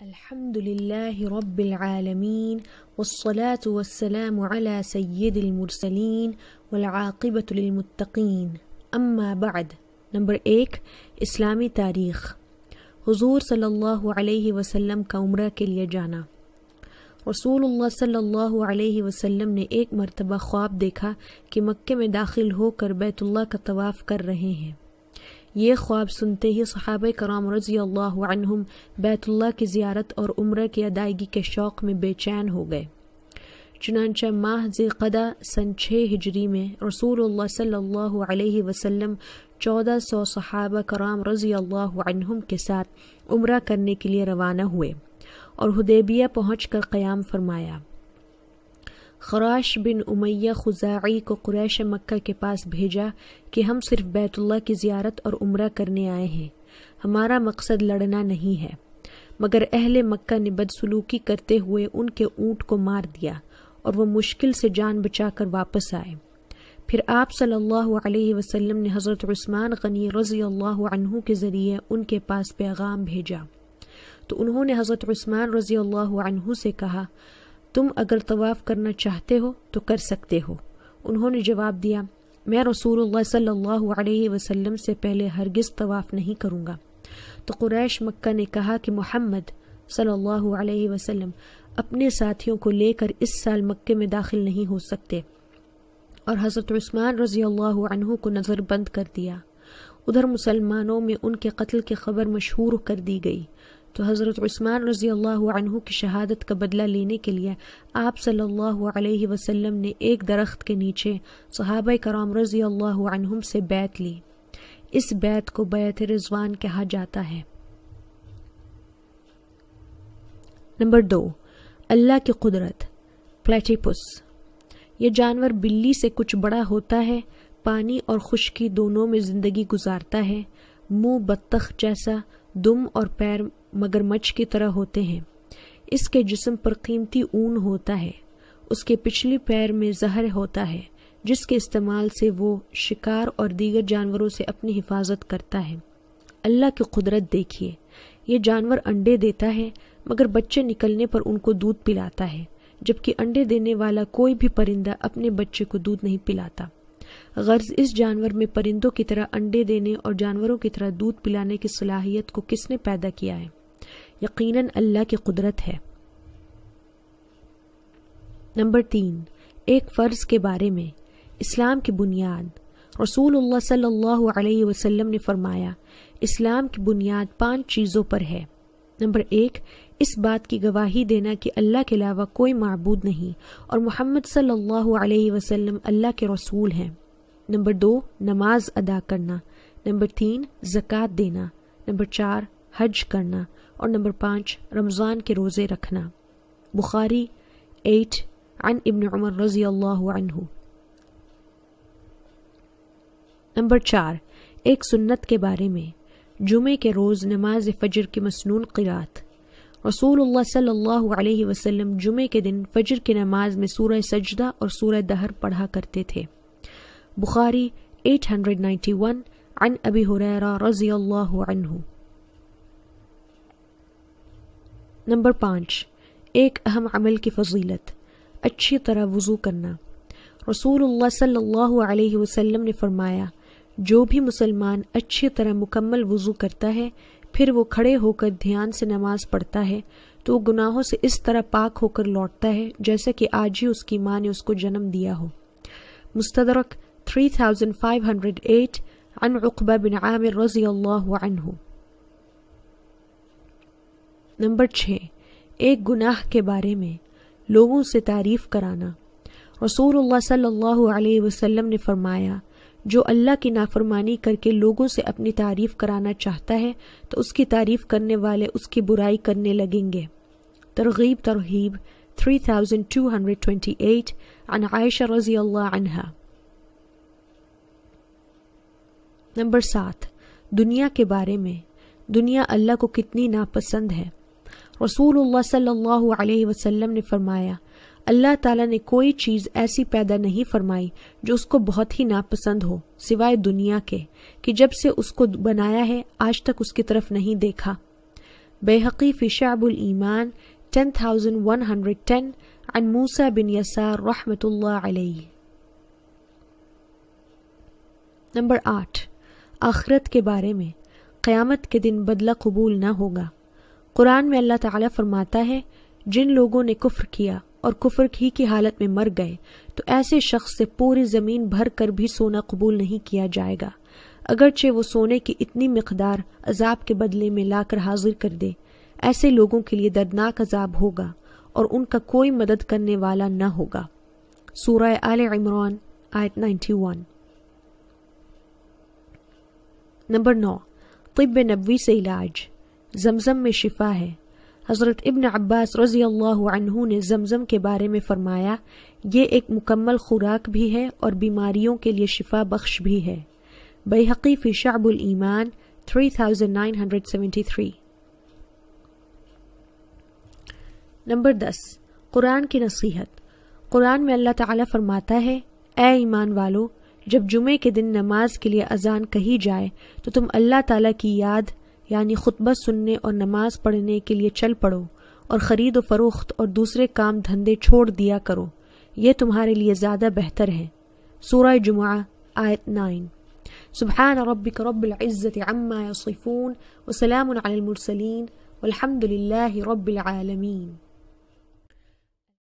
الحمد لله رب العالمين والصلاة والسلام على سيد المرسلين والعاقبة للمتقين اما بعد۔ نمبر 1، اسلامی تاریخ۔ حضور صلی اللہ علیہ وسلم کا عمرہ کے لیے جانا۔ رسول اللہ صلی اللہ علیہ وسلم نے ایک مرتبہ خواب دیکھا کہ مکے میں داخل ہو کر بیت اللہ کا طواف کر رہے ہیں۔ یہ خواب سنتے ہی صحابہ کرام رضی اللہ عنہم بیت اللہ کی زیارت اور عمرہ کی ادائیگی کے شوق میں بے چین ہو گئے۔ چنانچہ ماہ ذی القعدہ سن 6 ہجری میں رسول اللہ صلی اللہ علیہ وسلم 1400 صحابہ کرام رضی اللہ عنہم کے ساتھ عمرہ کرنے کے لیے روانہ ہوئے اور حدیبیہ پہنچ کر قیام فرمایا۔ خراش بن امیہ خزاعی کو قریش مکہ کے پاس بھیجا کہ ہم صرف بیت اللہ کی زیارت اور عمرہ کرنے آئے ہیں، ہمارا مقصد لڑنا نہیں ہے، مگر اہل مکہ نے بدسلوکی کرتے ہوئے ان کے اونٹ کو مار دیا اور وہ مشکل سے جان بچا کر واپس آئے۔ پھر آپ صلی اللہ علیہ وسلم نے حضرت عثمان غنی رضی اللہ عنہ کے ذریعے ان کے پاس پیغام بھیجا تو انہوں نے حضرت عثمان رضی اللہ عنہ سے کہا، تم اگر طواف کرنا چاہتے ہو تو کر سکتے ہو۔ انہوں نے جواب دیا، میں رسول اللہ صلی اللہ علیہ وسلم سے پہلے ہرگز طواف نہیں کروں گا۔ تو قریش مکہ نے کہا کہ محمد صلی اللہ علیہ وسلم اپنے ساتھیوں کو لے کر اس سال مکے میں داخل نہیں ہو سکتے، اور حضرت عثمان رضی اللہ عنہ کو نظر بند کر دیا۔ ادھر مسلمانوں میں ان کے قتل کی خبر مشہور کر دی گئی تو حضرت عثمان رضی اللہ عنہ کی شہادت کا بدلہ لینے کے لیے آپ صلی اللہ علیہ وسلم نے ایک درخت کے نیچے صحابہ کرام رضی اللہ عنہم سے بیعت لی۔ اس بیعت کو بیعت رضوان کہا جاتا ہے۔ نمبر 2، اللہ کی قدرت۔ پلیٹیپس۔ یہ جانور بلی سے کچھ بڑا ہوتا ہے، پانی اور خشکی دونوں میں زندگی گزارتا ہے، منہ بطخ جیسا، دم اور پیر مگرمچھ کی طرح ہوتے ہیں۔ اس کے جسم پر قیمتی اون ہوتا ہے۔ اس کے پچھلی پیر میں زہر ہوتا ہے جس کے استعمال سے وہ شکار اور دیگر جانوروں سے اپنی حفاظت کرتا ہے۔ اللہ کی قدرت دیکھیے، یہ جانور انڈے دیتا ہے مگر بچے نکلنے پر ان کو دودھ پلاتا ہے، جبکہ انڈے دینے والا کوئی بھی پرندہ اپنے بچے کو دودھ نہیں پلاتا۔ غرض اس جانور میں پرندوں کی طرح انڈے دینے اور جانوروں کی طرح دودھ پلانے کی صلاحیت کو کس نے پیدا کیا ہے؟ یقیناً اللہ کی قدرت ہے۔ نمبر 3، ایک فرض کے بارے میں۔ اسلام کی بنیاد۔ رسول اللہ صلی اللہ علیہ وسلم نے فرمایا، اسلام کی بنیاد 5 چیزوں پر ہے۔ نمبر 1، اس بات کی گواہی دینا کہ اللہ کے علاوہ کوئی معبود نہیں اور محمد صلی اللہ علیہ وسلم اللہ کے رسول ہیں۔ نمبر 2، نماز ادا کرنا۔ نمبر 3، زکوٰۃ دینا۔ نمبر 4، حج کرنا۔ اور نمبر 5، رمضان کے روزے رکھنا۔ بخاری 8 عن ابن عمر رضی اللہ عنہ۔ نمبر 4، ایک سنت کے بارے میں۔ جمعے کے روز نماز فجر کی مسنون قرات۔ رسول اللہ صلی اللہ علیہ وسلم جمعے کے دن فجر کی نماز میں سورہ سجدہ اور سورہ دہر پڑھا کرتے تھے۔ بخاری 891 عن ابی ہریرہ رضی اللہ عنہ۔ نمبر 5، ایک اہم عمل کی فضیلت، اچھی طرح وضو کرنا۔ رسول اللہ صلی اللہ علیہ وسلم نے فرمایا، جو بھی مسلمان اچھی طرح مکمل وضو کرتا ہے پھر وہ کھڑے ہو کر دھیان سے نماز پڑھتا ہے تو وہ گناہوں سے اس طرح پاک ہو کر لوٹتا ہے جیسے کہ آج ہی اس کی ماں نے اس کو جنم دیا ہو۔ مستدرک 3508 عن عقبہ بن عامر رضی اللہ عنہ۔ نمبر 6، ایک گناہ کے بارے میں۔ لوگوں سے تعریف کرانا۔ رسول اللہ صلی اللہ علیہ وسلم نے فرمایا، جو اللہ کی نافرمانی کر کے لوگوں سے اپنی تعریف کرانا چاہتا ہے تو اس کی تعریف کرنے والے اس کی برائی کرنے لگیں گے۔ ترغیب 3228 عن عائشہ رضی اللہ عنہا۔ نمبر 7، دنیا کے بارے میں۔ دنیا اللہ کو کتنی ناپسند ہے۔ رسول اللہ صلی اللہ علیہ وسلم نے فرمایا، اللہ تعالیٰ نے کوئی چیز ایسی پیدا نہیں فرمائی جو اس کو بہت ہی ناپسند ہو سوائے دنیا کے، کہ جب سے اس کو بنایا ہے آج تک اس کی طرف نہیں دیکھا۔ بیہقی فی شعب الایمان 10110 عن موسیٰ بن یسار رحمۃ اللہ علیہ۔ نمبر 8، آخرت کے بارے میں، قیامت کے دن بدلہ قبول نہ ہوگا۔ قرآن میں اللہ تعالیٰ فرماتا ہے جن لوگوں نے کفر کیا اور کفر ہی کی حالت میں مر گئے تو ایسے شخص سے پوری زمین بھر کر بھی سونا قبول نہیں کیا جائے گا، اگرچہ وہ سونے کی اتنی مقدار عذاب کے بدلے میں لا کر حاضر کر دے۔ ایسے لوگوں کے لیے دردناک عذاب ہوگا اور ان کا کوئی مدد کرنے والا نہ ہوگا۔ سورہ آل عمران آیت 91۔ نمبر 9، طب نبوی سے علاج، زمزم میں شفا ہے۔ حضرت ابن عباس رضی اللہ عنہ نے زمزم کے بارے میں فرمایا یہ ایک مکمل خوراک بھی ہے اور بیماریوں کے لیے شفا بخش بھی ہے۔ بیہقی فی شعب الایمان 3973۔ نمبر 10، قرآن کی نصیحت۔ قرآن میں اللہ تعالیٰ فرماتا ہے اے ایمان والو، جب جمعے کے دن نماز کے لیے اذان کہی جائے تو تم اللہ تعالیٰ کی یاد یعنی خطبہ سننے اور نماز پڑھنے کے لیے چل پڑو اور خرید و فروخت اور دوسرے کام دھندے چھوڑ دیا کرو، یہ تمہارے لیے زیادہ بہتر ہے۔ سورہ جمعہ آیت 9۔ سبحان ربک رب العزت عما یصفون وسلام علی المرسلین والحمد للہ رب العالمین۔